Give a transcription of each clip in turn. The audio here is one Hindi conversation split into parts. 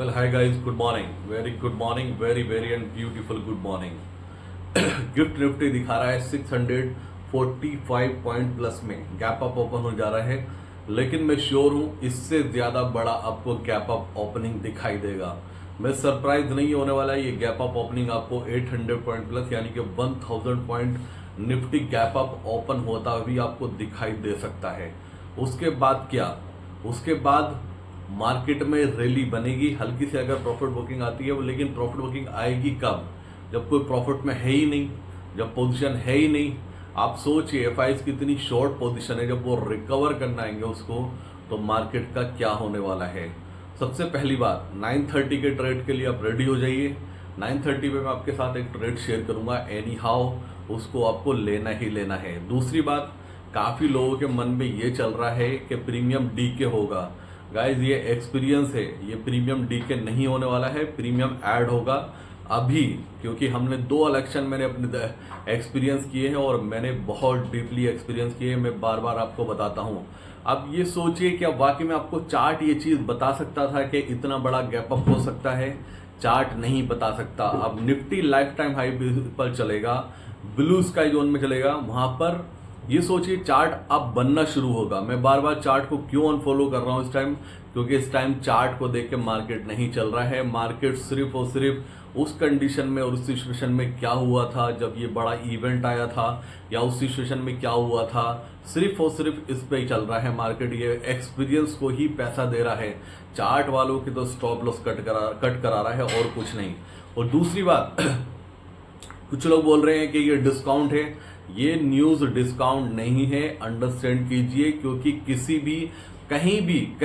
Well, hi guys, good morning. Very good morning, very and beautiful good morning. GIFT Nifty दिखा रहा है 645 पॉइंट प्लस में गैप अप ओपन हो जा रहा है, लेकिन मैं श्योर हूं इससे ज्यादा बड़ा आपको गैप अप ओपनिंग दिखाई देगा। मैं सरप्राइज नहीं होने वाला है। ये गैप अप ओपनिंग आपको 800 पॉइंट प्लस यानी कि 1000 point Nifty gap up open होता भी आपको दिखाई दे सकता है। उसके बाद क्या? उसके बाद मार्केट में रैली बनेगी हल्की से अगर प्रॉफिट बुकिंग आती है वो, लेकिन प्रॉफिट बुकिंग आएगी कब? जब कोई प्रॉफिट में है ही नहीं, जब पोजीशन है ही नहीं। आप सोचिए एफआईज की इतनी शॉर्ट पोजीशन है, जब वो रिकवर करना आएंगे उसको तो मार्केट का क्या होने वाला है। सबसे पहली बात 930 के ट्रेड के लिए आप रेडी हो जाइए। 930 पे मैं आपके साथ एक ट्रेड शेयर करूंगा, एनी हाउ उसको आपको लेना ही लेना है। दूसरी बात, काफी लोगों के मन में ये चल रहा है कि प्रीमियम डीके होगा। गाइज ये एक्सपीरियंस है, ये प्रीमियम डीके नहीं होने वाला है, प्रीमियम ऐड होगा अभी, क्योंकि हमने 2 इलेक्शन मैंने अपने एक्सपीरियंस किए हैं और मैंने बहुत डीपली एक्सपीरियंस किए हैं। मैं बार बार आपको बताता हूं। अब ये सोचिए कि अब वाकई में आपको चार्ट ये चीज बता सकता था कि इतना बड़ा गैप अप हो सकता है? चार्ट नहीं बता सकता। अब निफ्टी लाइफ टाइम हाई पर चलेगा, ब्लू स्काई जोन में चलेगा, वहां पर ये सोचिए चार्ट अब बनना शुरू होगा। मैं बार बार चार्ट को क्यों अनफॉलो कर रहा हूं इस टाइम? क्योंकि इस टाइम चार्ट को देख के मार्केट नहीं चल रहा है। मार्केट सिर्फ और सिर्फ उस कंडीशन में और उस सिचुएशन में क्या हुआ था जब ये बड़ा इवेंट आया था, या उस सिचुएशन में क्या हुआ था, सिर्फ और सिर्फ इस पे ही चल रहा है मार्केट। ये एक्सपीरियंस को ही पैसा दे रहा है। चार्ट वालों की तो स्टॉप लॉस कट करा रहा है और कुछ नहीं। और दूसरी बात, कुछ लोग बोल रहे हैं कि ये डिस्काउंट है। ये न्यूज डिस्काउंट नहीं है, अंडरस्टैंड कीजिए, क्योंकि किसी भी कहीं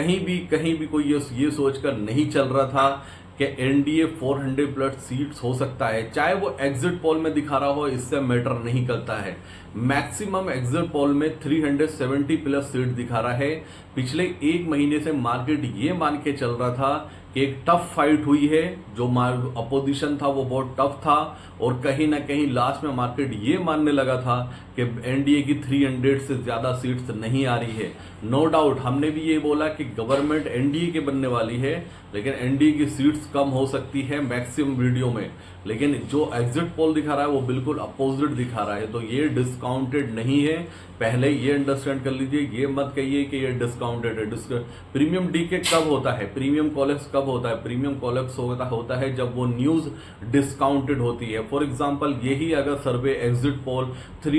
भी कोई ये सोचकर नहीं चल रहा था कि एनडीए 400 प्लस सीट्स हो सकता है। चाहे वो एग्जिट पोल में दिखा रहा हो, इससे मैटर नहीं करता है। मैक्सिमम एग्जिट पोल में 370 प्लस सीट दिखा रहा है। पिछले 1 महीने से मार्केट ये मान के चल रहा था कि एक टफ फाइट हुई है, जो अपोजिशन था वो बहुत टफ था, और कहीं ना कहीं लास्ट में मार्केट ये मानने लगा था कि एनडीए की 300 से ज्यादा सीट्स नहीं आ रही है। नो डाउट हमने भी ये बोला कि गवर्नमेंट एनडीए के बनने वाली है, लेकिन एनडीए की सीट्स कम हो सकती है मैक्सिमम वीडियो में। लेकिन जो एग्जिट पोल दिखा रहा है वो बिल्कुल अपोजिट दिखा रहा है। तो ये डिस्काउंटेड नहीं है, पहले ये अंडरस्टैंड कर लीजिए। ये मत कहिए कि ये डिस्काउंटेड है। प्रीमियम डीके कब होता है? प्रीमियम कोलैप्स कब होता है? प्रीमियम कोलैप्स होता है जब वो न्यूज डिस्काउंटेड होती है। फॉर एग्जांपल, यही अगर सर्वे एग्जिट पोल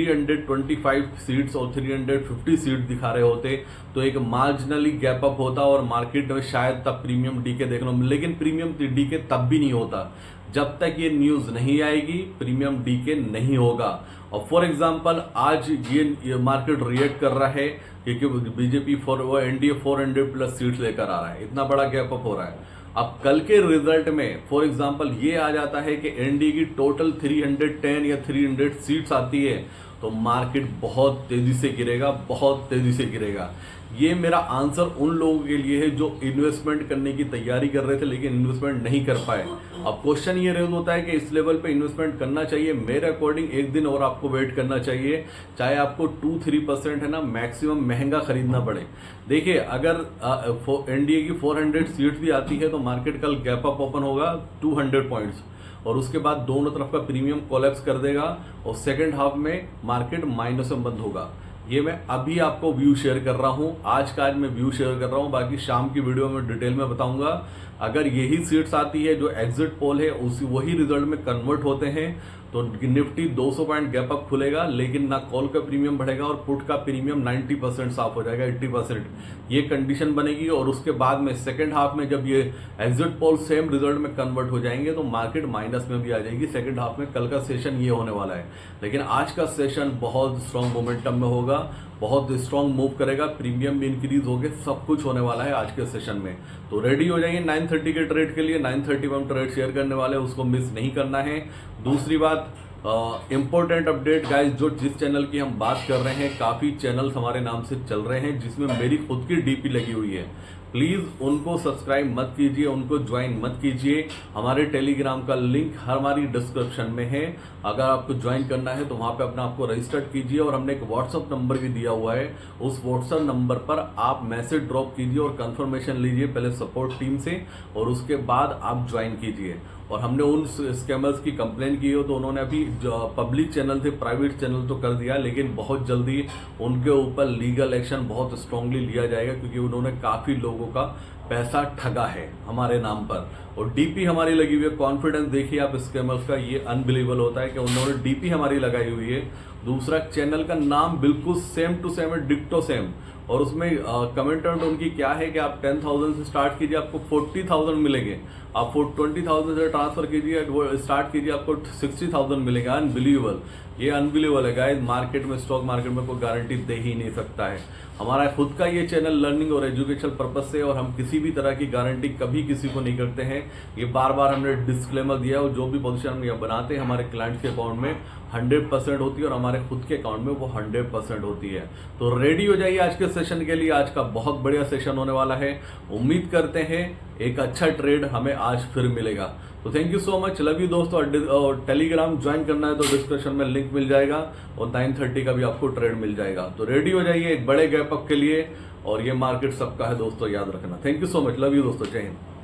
325 सीट्स और 350 सीट दिखा रहे होते तो एक मार्जिनली गैप अप होता और मार्केट में शायद तब प्रीमियम डीके देखना, लेकिन प्रीमियम डीके तब भी नहीं होता जब तक ये न्यूज नहीं आएगी। प्रीमियम डीके नहीं होगा। और फॉर एग्जांपल आज ये मार्केट रिएक्ट कर रहा है क्योंकि बीजेपी एनडीए 400 प्लस सीट्स लेकर आ रहा है, इतना बड़ा गैप अप हो रहा है। अब कल के रिजल्ट में फॉर एग्जांपल ये आ जाता है कि एनडीए की टोटल 310 या 300 सीट्स आती है तो मार्केट बहुत तेजी से गिरेगा, बहुत तेजी से गिरेगा। ये मेरा आंसर उन लोगों के लिए है जो इन्वेस्टमेंट करने की तैयारी कर रहे थे लेकिन इन्वेस्टमेंट नहीं कर पाए। अब क्वेश्चन ये रेज होता है कि इस लेवल पे इन्वेस्टमेंट करना चाहिए। मेरे अकॉर्डिंग 1 दिन और आपको वेट करना चाहिए, चाहे आपको 2-3% है ना मैक्सिमम महंगा खरीदना पड़े। देखिए अगर एनडीए की 400 सीट्स भी आती है तो मार्केट कल गैप अप ओपन होगा 200 पॉइंट्स, और उसके बाद दोनों तरफ का प्रीमियम कोलैप्स कर देगा और सेकंड हाफ में मार्केट माइनस में बंद होगा। ये मैं अभी आपको व्यू शेयर कर रहा हूं, आज का आज मैं व्यू शेयर कर रहा हूं, बाकी शाम की वीडियो में डिटेल में बताऊंगा। अगर यही सीट्स आती है जो एग्जिट पोल है वही रिजल्ट में कन्वर्ट होते हैं तो निफ्टी 200 पॉइंट गैप अप खुलेगा, लेकिन ना कॉल का प्रीमियम बढ़ेगा और पुट का प्रीमियम 90% साफ हो जाएगा, 80%। ये कंडीशन बनेगी और उसके बाद में सेकंड हाफ में जब ये एग्जिट पोल सेम रिजल्ट में कन्वर्ट हो जाएंगे तो मार्केट माइनस में भी आ जाएगी सेकंड हाफ में। कल का सेशन ये होने वाला है, लेकिन आज का सेशन बहुत स्ट्रांग मोमेंटम में होगा, बहुत स्ट्रांग मूव करेगा, प्रीमियम भी इंक्रीज होगा, सब कुछ होने वाला है आज के सेशन में। तो रेडी हो जाइए 930 के ट्रेड के लिए। 930 में हम ट्रेड शेयर करने वाले हैं, उसको मिस नहीं करना है। दूसरी बात, इंपॉर्टेंट अपडेट गाइस, जो जिस चैनल की हम बात कर रहे हैं, काफी चैनल्स हमारे नाम से चल रहे हैं जिसमें मेरी खुद की डीपी लगी हुई है। प्लीज उनको सब्सक्राइब मत कीजिए, उनको ज्वाइन मत कीजिए। हमारे टेलीग्राम का लिंक हमारी डिस्क्रिप्शन में है, अगर आपको ज्वाइन करना है तो वहां पे अपना आपको रजिस्टर्ड कीजिए। और हमने एक व्हाट्सएप नंबर भी दिया हुआ है, उस व्हाट्सएप नंबर पर आप मैसेज ड्रॉप कीजिए और कंफर्मेशन लीजिए पहले सपोर्ट टीम से, और उसके बाद आप ज्वाइन कीजिए। और हमने उन स्कैमर्स की कंप्लेन की हो तो उन्होंने अभी पब्लिक चैनल थे, प्राइवेट चैनल तो कर दिया, लेकिन बहुत जल्दी उनके ऊपर लीगल एक्शन बहुत स्ट्रांगली लिया जाएगा, क्योंकि उन्होंने काफी लोगों का पैसा ठगा है हमारे नाम पर। और डीपी हमारी लगी हुई है, कॉन्फिडेंस देखिए आप स्कैमर्स का, ये अनबिलीवेबल होता है कि उन्होंने डीपी हमारी लगाई हुई है। दूसरा, चैनल का नाम बिल्कुल सेम टू सेम है, डिक्टो सेम। और उसमें कमेंटेंट उनकी क्या है कि आप 10,000 से स्टार्ट कीजिए आपको 40,000 मिलेंगे, आप 20,000 से ट्रांसफर कीजिए वो स्टार्ट कीजिए आपको 60,000 मिलेगा। अनबिलीवेबल, ये अनबिलीवेबल है गाइस। मार्केट में, स्टॉक मार्केट में कोई गारंटी दे ही नहीं सकता है। हमारा खुद का ये चैनल लर्निंग और एजुकेशन पर्पज से, और हम किसी भी तरह की गारंटी कभी किसी को नहीं करते हैं। ये बार बार हमने डिस्क्लेमर दिया है, और जो भी पोजीशन हम यहाँ बनाते हैं हमारे क्लाइंट के अकाउंट में 100% होती है, और हमारे खुद के अकाउंट में वो 100% होती है। तो रेडी हो जाइए आज के सेशन के लिए, आज का बहुत बढ़िया सेशन होने वाला है। उम्मीद करते हैं एक अच्छा ट्रेड हमें आज फिर मिलेगा। तो thank you so much, love you दोस्तों। और टेलीग्राम ज्वाइन करना है तो डिस्क्रिप्शन में लिंक मिल जाएगा, और 9:30 का भी आपको ट्रेड मिल जाएगा। तो रेडी हो जाइए एक बड़े गैप अप के लिए, और ये मार्केट सबका है दोस्तों, याद रखना। Thank you so much, love you दोस्तों, जय हिंद।